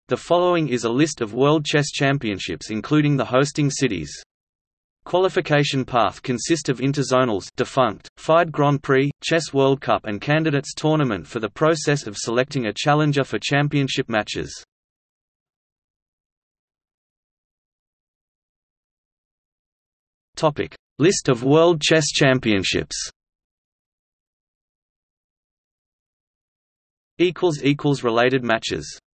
The following is a list of World Chess Championships including the hosting cities. Qualification path consists of interzonals defunct, FIDE Grand Prix, Chess World Cup and Candidates Tournament for the process of selecting a challenger for championship matches. List of World Chess Championships. Related matches.